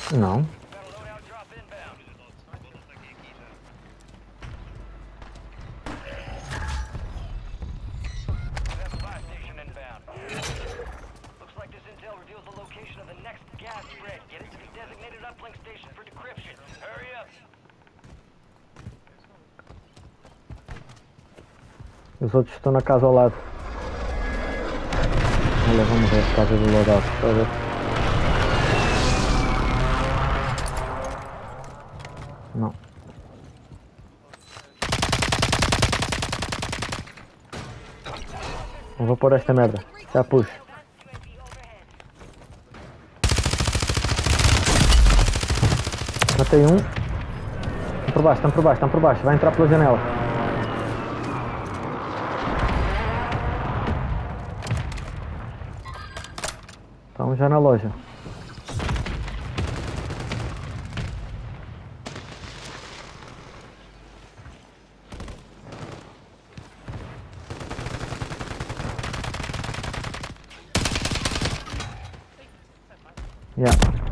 Não. Os outros estão na casa ao lado. Olha, vamos ver a casa do loadout. Está a ver? Não. Não vou pôr esta merda. Já pus. Matei um. Estão por baixo, estão por baixo, estão por baixo. Vai entrar pela janela. Estão já na loja. Yeah.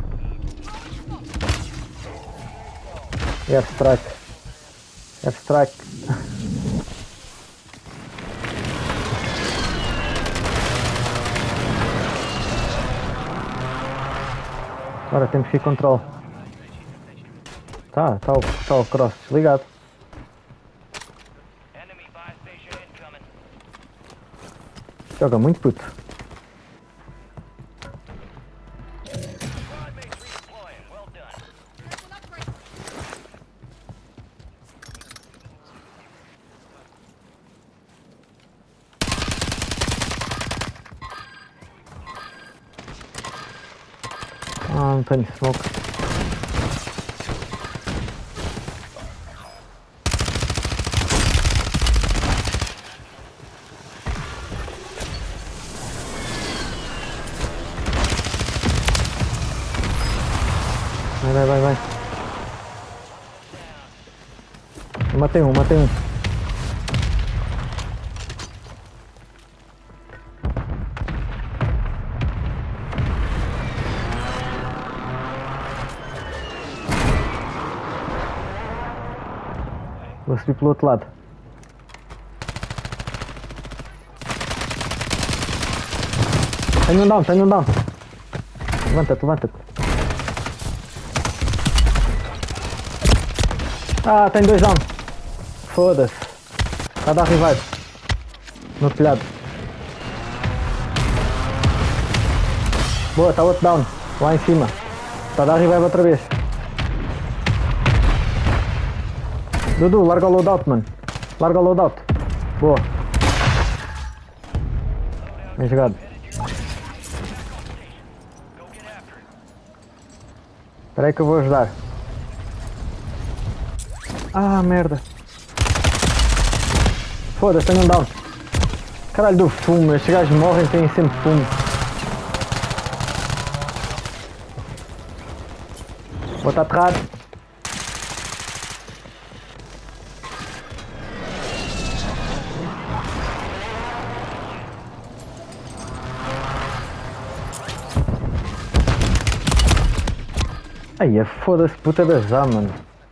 Airstrike. Airstrike. Agora temos que ir control. Tá o cross desligado. Joga muito puto. Ah, não tenho smoke. Vai. Eu matei um. Vou subir pelo outro lado. Tenho um down. Levanta-te. Ah, tenho 2 down. Foda-se. Está a dar revive. No telhado. Boa, está outro down. Lá em cima. Está a dar revive outra vez. Dudu, larga o loadout, mano. Larga o loadout. Boa. Bem jogado. Espera aí que eu vou ajudar. Ah, merda. Foda-se, tenho um down. Caralho do fumo, estes gajos morrem, têm sempre fumo. Vou-te aterrar. Ai, é foda-se puta da já, mano.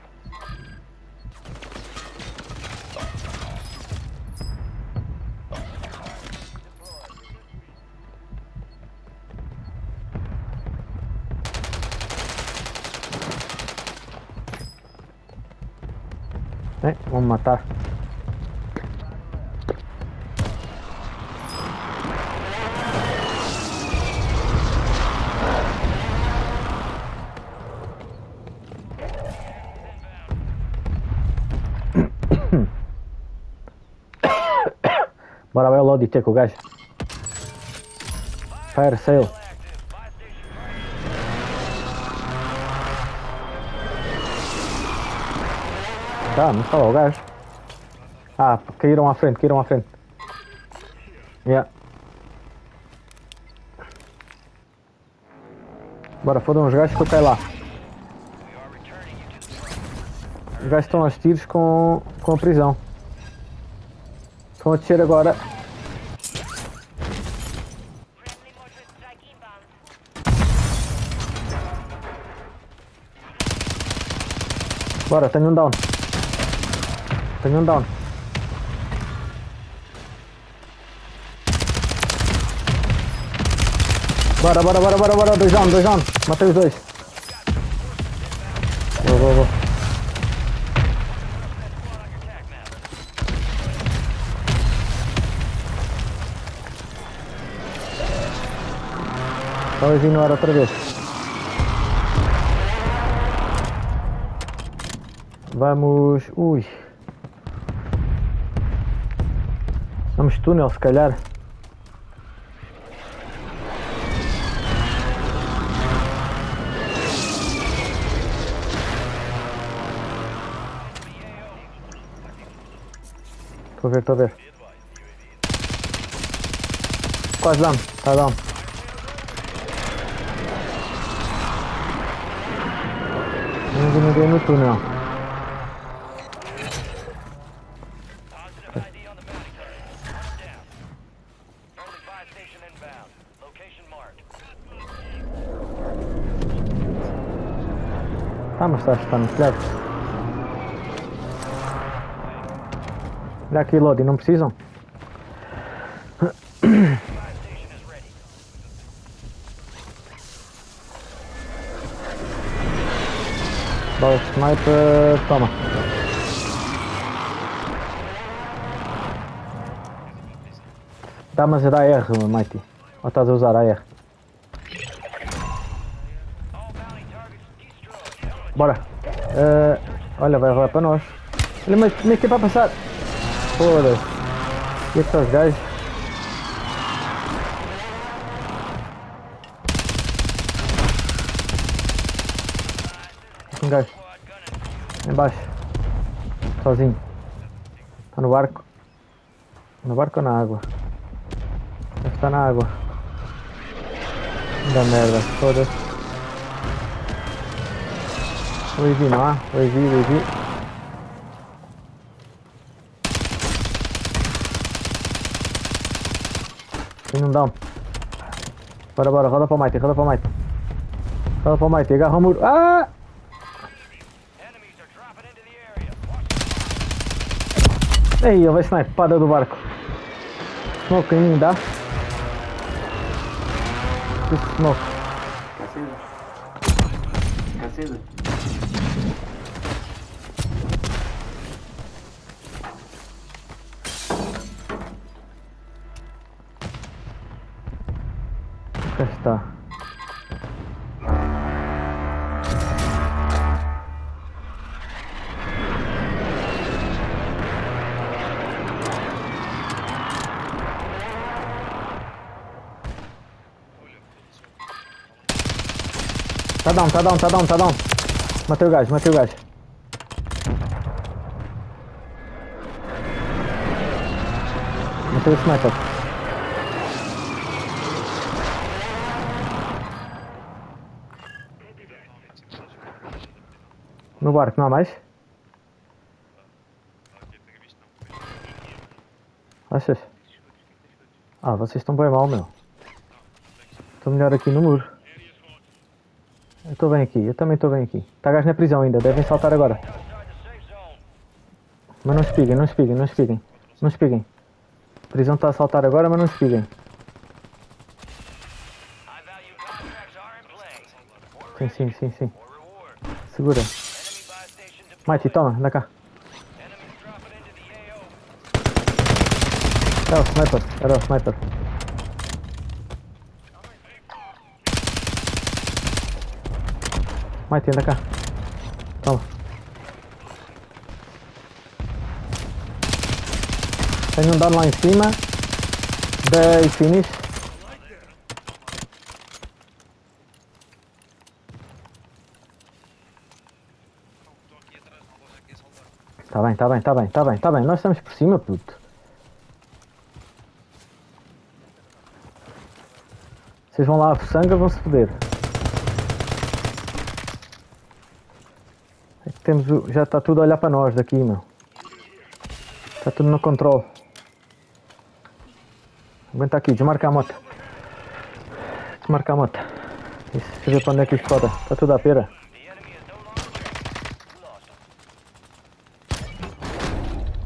Vamos matar. Bora ver o load com o gajo. Fire sale. Tá, não está lá o gajo. Ah, caíram à frente. Yeah. Bora, fodam os gajos que eu caio lá. Os gajos estão aos tiros com a prisão. Estão a descer agora. Bora, tenho um down. Tenho um down. Bora, bora, bora, bora, bora. 2 down, 2 down. Matei os dois. Vou, vou, vou. Talvez ignorar outra vez. Vamos... Ui. Vamos túnel, se calhar. Estou a ver, estou a ver. Quase down, está down. Não vi ninguém no túnel. Ah, mas está no telhado. Olha aqui, Lodi, não precisam? Bala de sniper, toma. Dá, mas dá R, Mighty. Ou estás a usar a R? Bora. Olha, vai rolar para nós. Olha, mas como é que é para passar? Foda-se. E aqui estão os gajos. Um gajo. Em baixo. Sozinho. Está no barco. No barco ou na água? Deve estar na água. Da merda. Foda-se. O Easy não há? O Easy, o Easy. Tem um down. Bora, bora, roda para o Mighty, roda para o Mighty. Roda para o Mighty, agarra o muro. Ah! Ei, ele vai snipada do barco. Smoke em mim, dá? Smoke. Caceta. Cá está. Tá down, tá down, tá down, tá down. Matei o gajo, matei o gajo. Matei o sniper. No barco não há mais? Achas? Ah, vocês estão bem mal, meu. Estou melhor aqui no muro. Eu estou bem aqui, eu também estou bem aqui. Está gajo na prisão ainda, devem saltar agora. Mas não espiguem, não espiguem, não espiguem. Não espiguem. A prisão está a saltar agora, mas não espiguem. Sim, sim, sim, sim. Segura. Mighty, toma, anda cá. Era o sniper, era o sniper. Mighty, anda cá. Toma. Tenho um down lá em cima. Dei finish. Tá bem, tá bem, tá bem, tá bem, tá bem. Nós estamos por cima, puto. Vocês vão lá a sangue, vão se foder. É que temos já está tudo a olhar para nós daqui, meu. Está tudo no controle. Aguenta aqui, desmarca a moto. Desmarca a moto. Deixa eu ver para onde é que isto roda. Está tudo à pera.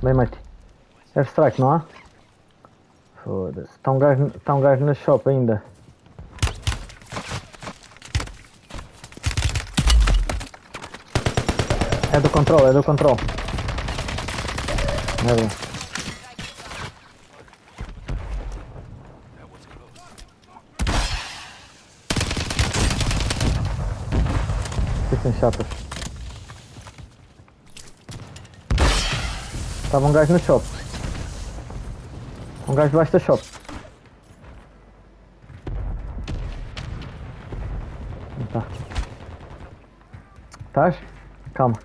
Bem, mate. Airstrike, não há? Foda-se. Está um gajo na shop ainda. É do control, é do control. Merda. Fiquem chapas. Estava um gajo no shop. Um gajo debaixo da shop. Não tá. Estás? Calma.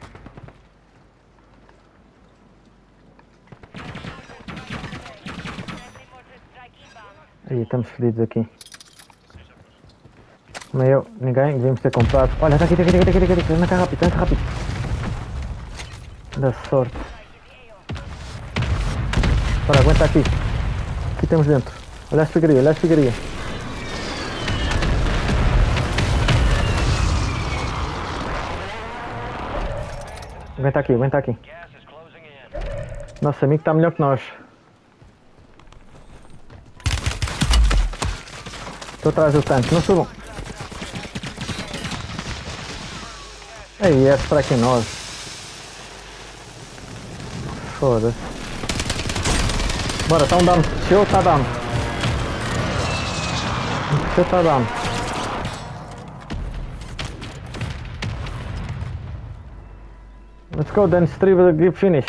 Aí, estamos feridos aqui. Nem eu, ninguém, devíamos ter comprado. Olha, está aqui. Anda cá rápido, Da sorte. Bora, aguenta aqui. Aqui temos dentro. Olha a figurinha, Aguenta aqui. Nosso amigo está melhor que nós. Estou atrás do tanque, não subam. Aí, é para aqui nós. Foda-se. Bora, está um down. Desceu, está down. Desceu, está down. Let's go, then strip the grip finish.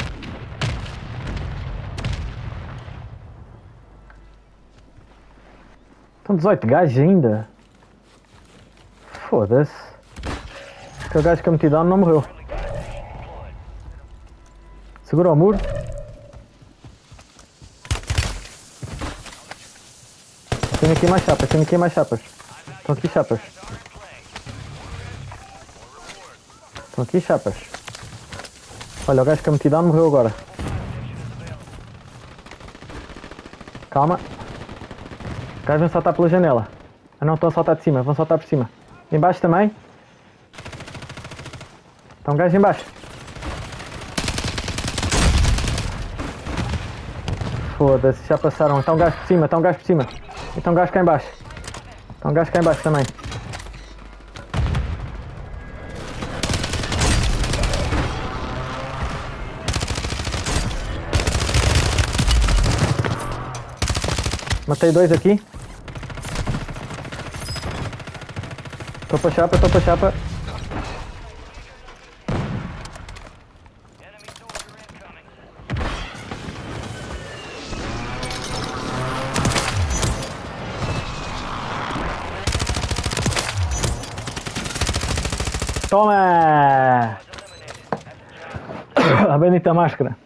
Estão 18 gajos ainda. Foda-se. Aquele gajo que eu meti down não morreu. Segura o muro. Tenho aqui mais chapas, Estão aqui chapas. Olha, o gajo que eu meti down morreu agora. Calma. Os gajos vão saltar pela janela. Ah não, estão a saltar de cima, vão saltar por cima. Embaixo também. Está um gajo embaixo. Foda-se, já passaram. Está um gajo por cima, E está um gajo cá embaixo. Também. Matei 2 aqui. Estou para a chapa. Toma! A bendita máscara.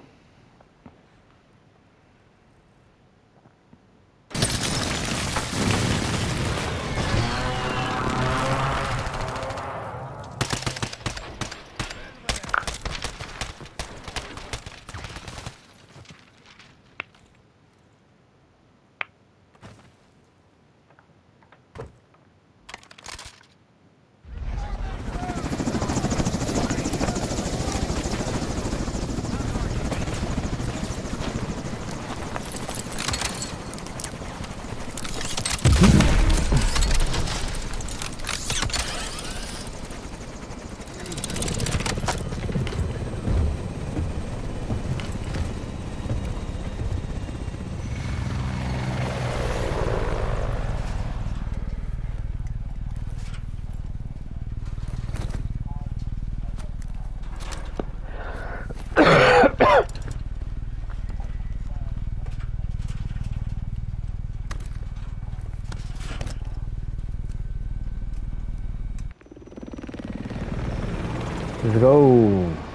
Let's go!